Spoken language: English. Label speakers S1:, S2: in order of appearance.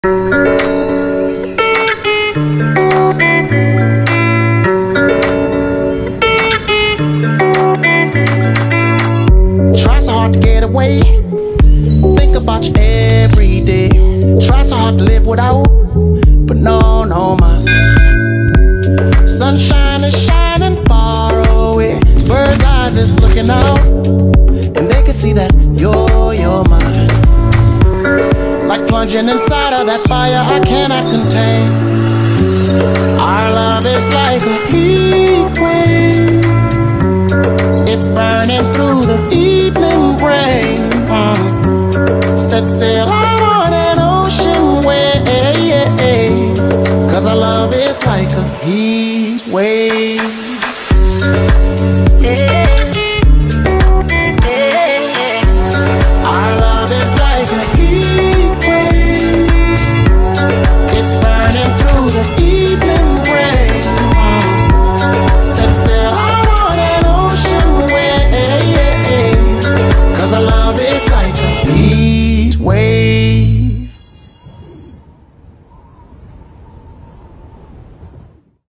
S1: Try so hard to get away, think about you every day. Try so hard to live without, but no, no mas. Sunshine is shining far away, bird's eyes is looking out, and they can see that you're mine. Like plunging inside of that fire I cannot contain. Our love is like a heat wave, it's burning through the evening rain. Set sail out on an ocean wave, 'cause our love is like a heat wave.